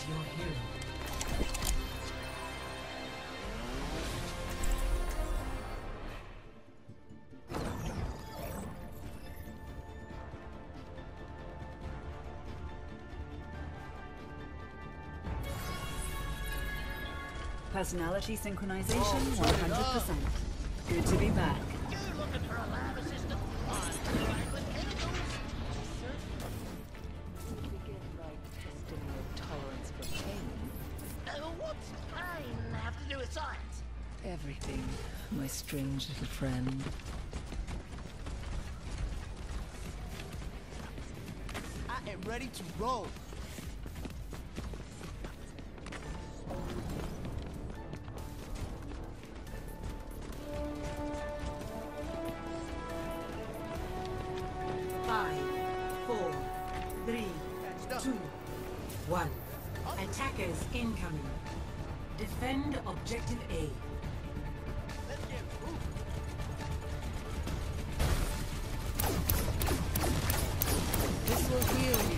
your hero. Personality synchronization 100%. Good to be back. You looking for a lab assistant? Begin by testing your tolerance for pain. What's pain have to do with science? Everything, my strange little friend. I am ready to roll. Attackers incoming. Defend objective A. This will heal you.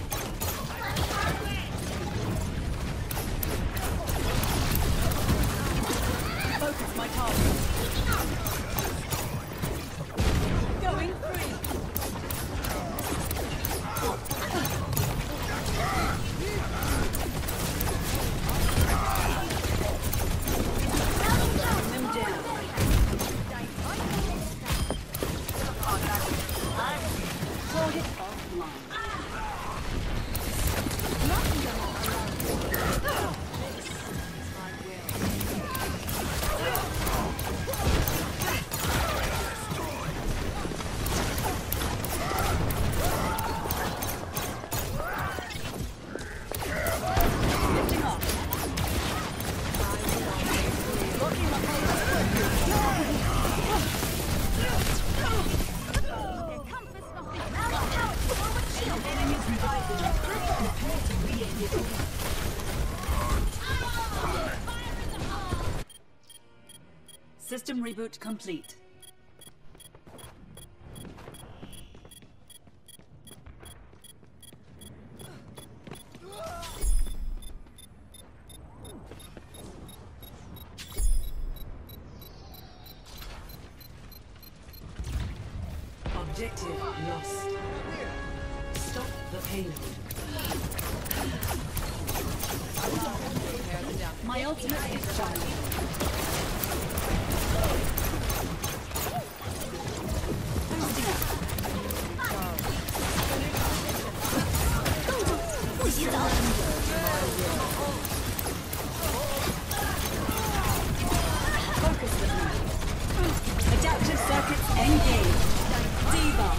Focus my target. Going free. System reboot complete. Objective lost. Stop the payload. My ultimate is done. Focus with me. Adaptive circuits engaged. Debuff.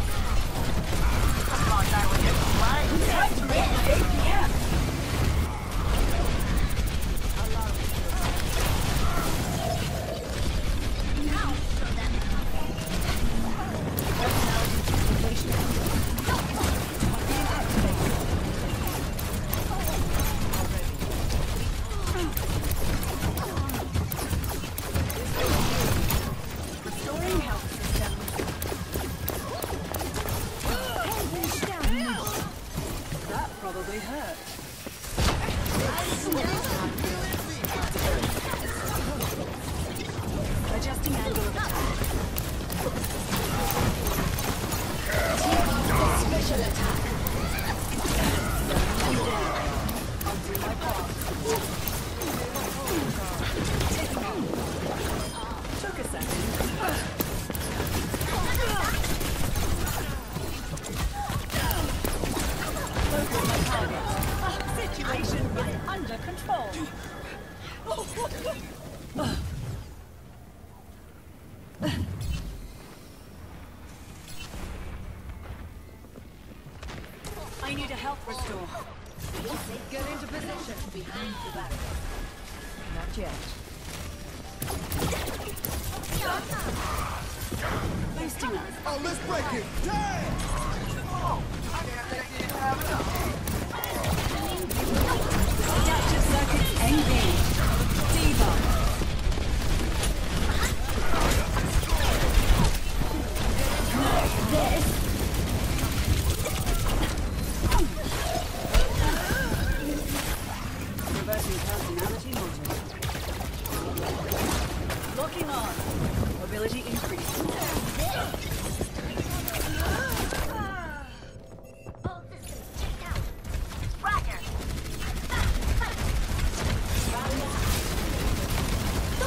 Time to make my APM. Restoring health systems. That probably hurt. Adjusting angle of attack. Special attack. I'm down. I'll do my part. Took a second. Focus my target. Situation is under control. I need a health restore. Get into position. Behind the back. Not yet. Boosting us. Oh, let's break it. Damn! Adaptive circuits engaged. Debuff. This.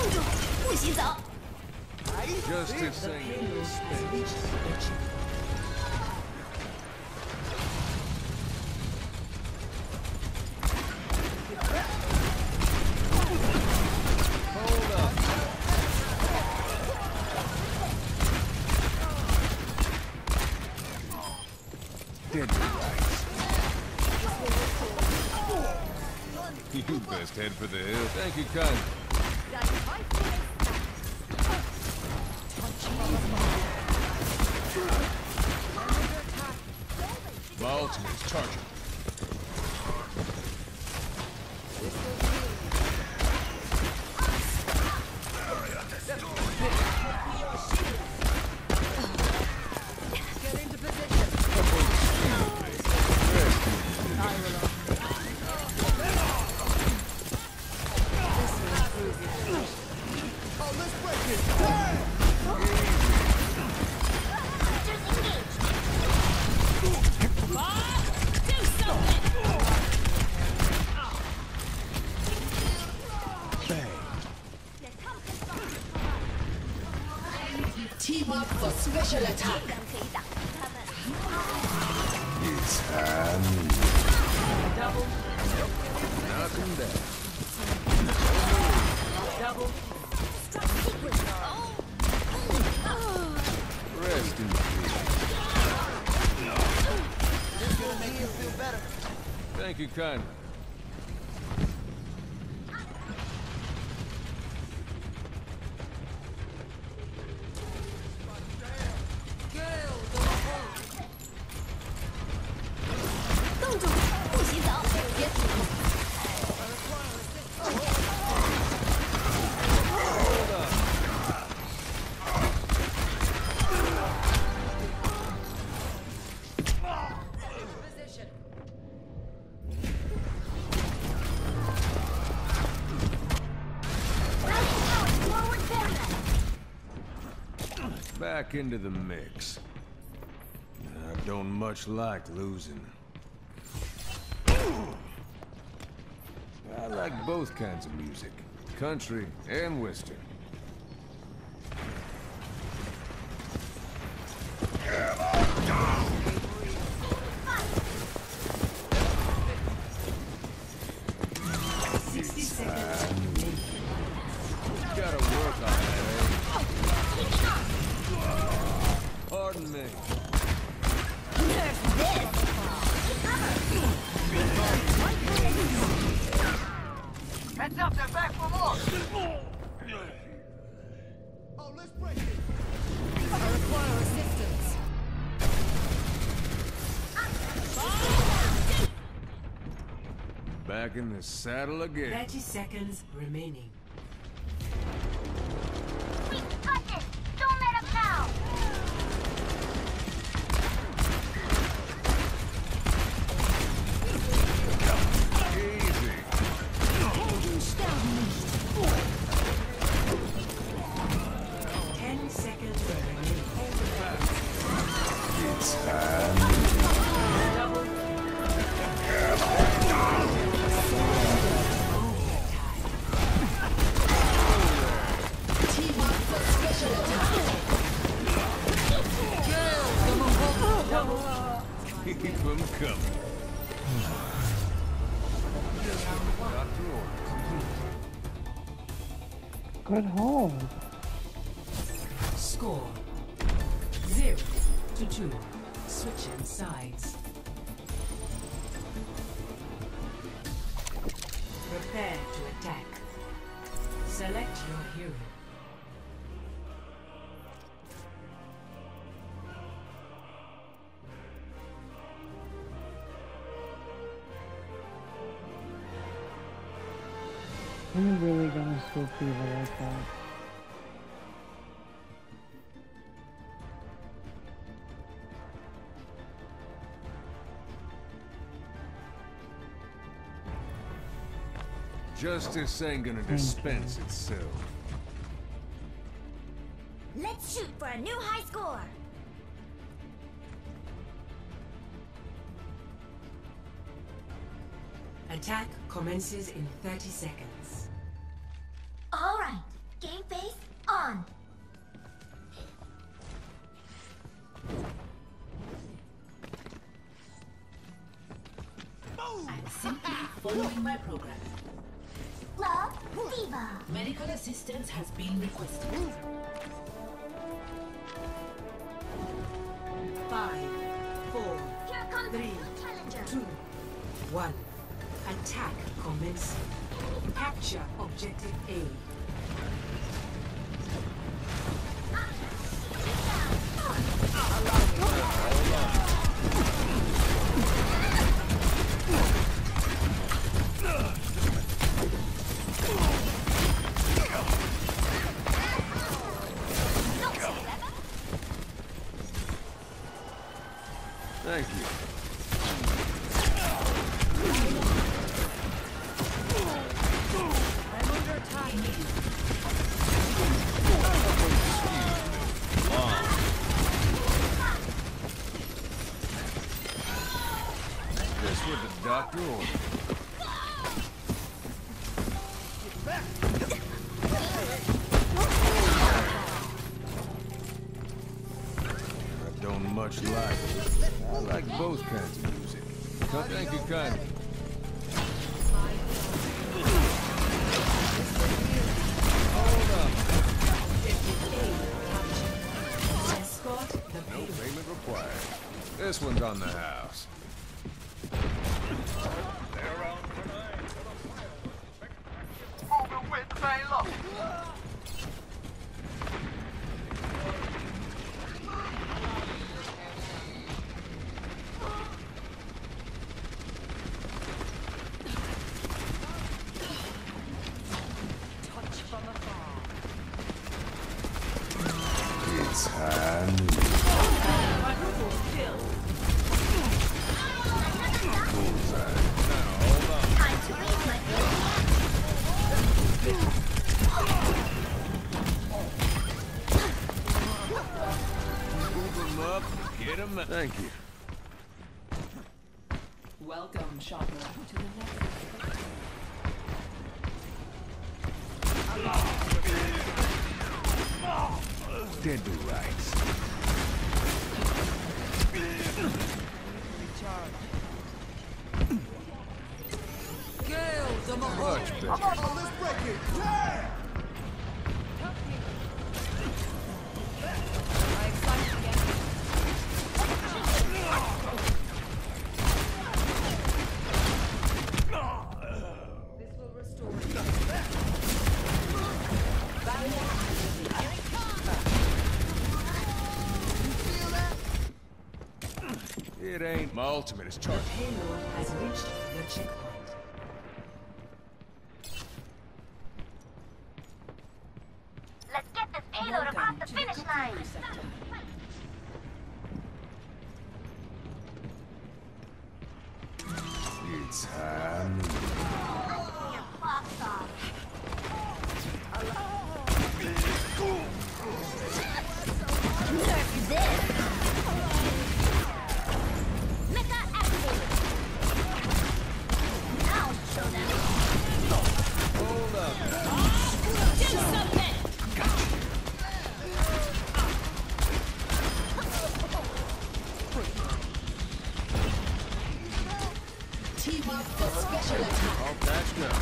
住，不许走！ Justice The saying payload has reached the checkpoint. hold up. Dead right. You best head for the hill. Thank you, kind. My ultimate's charging. Get into position. Oh, let's break it. Damn! Do something! Team up for special attack. 可以打击他们。 It's time. Double, Knock him down. double. Rest in peace. This is gonna make you feel better. Thank you, kind. Gale, the whole. 冻住，不许走！别停！ Position. Forward corner! Back into the mix. I don't much like losing. I like both kinds of music, country and western. Gotta work on that, eh? Pardon me. Heads up, they're back for more! Oh, let's break it. I require assistance. Back in the saddle again. 30 seconds remaining. We got this! Don't let us down! Easy. 10 seconds remaining. It's time. Double. Team up for special attack. Keep them coming. Doctor orders. Good hold. Score 0-2. Switching sides. Prepare to attack. Select your hero. Are you really gonna still fever like that? Justice ain't gonna dispense itself. Let's shoot for a new high score! Attack commences in 30 seconds. Alright, get Face on. I'm simply following my program. Love, Diva. Medical assistance has been requested. 5, 4, Here comes 3, the new challenger. 2, 1. Attack commencing. Capture objective A. Thank you. I'm under attack. Just what the doctor ordered. I don't much like it. I like both kinds of music. Thank you kindly. Hold up. Escort the No payload. payment required. This one's on the house. Moving with Taylor. Touch from afar. It's time. Quadruple kill. Bullseye. Now, hold on. Time to raise my Move them up. Get them. Thank you. Welcome, shopper, to the next. Dead to rights. Recharge. Gale, the Mahal. Much better. Oh, let's break it. Yeah! I excite again. This will restore you. It ain't my ultimate is The charged. payload has reached the checkpoint. Let's get this payload across Welcome the to finish line. Cocoon sector. It's time. Your box off. Nerf this. Mecha activated. Now show them. Hold up. Do something. TV for special attack. All patched up.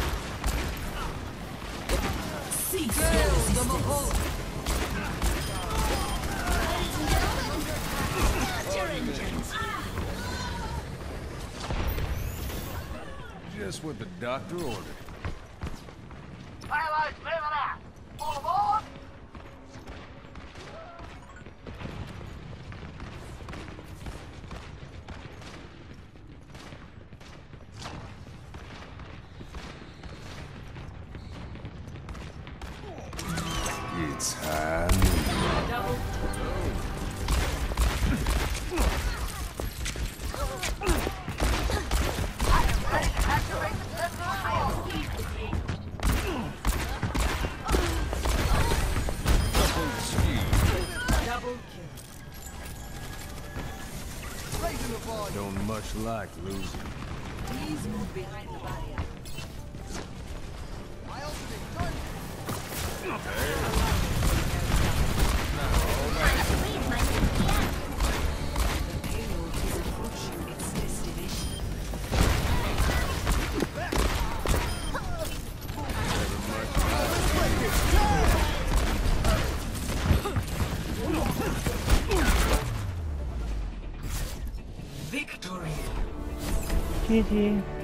Cease Gale, your the resistance. Mahal. Your engines. Just what the doctor ordered. Payload's moving out. All aboard. It's time. Double. Ready to activate the central field. Double kill. Raising the volume. Don't much like losing. Please move behind the barrier. My ultimate done. Victory. GG.